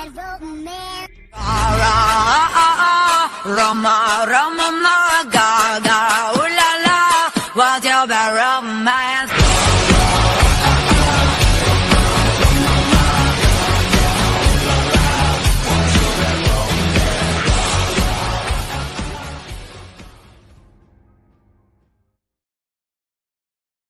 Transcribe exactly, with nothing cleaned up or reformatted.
Roma, Roma, Roma, Gaga, ooh la la, what's your bad romance?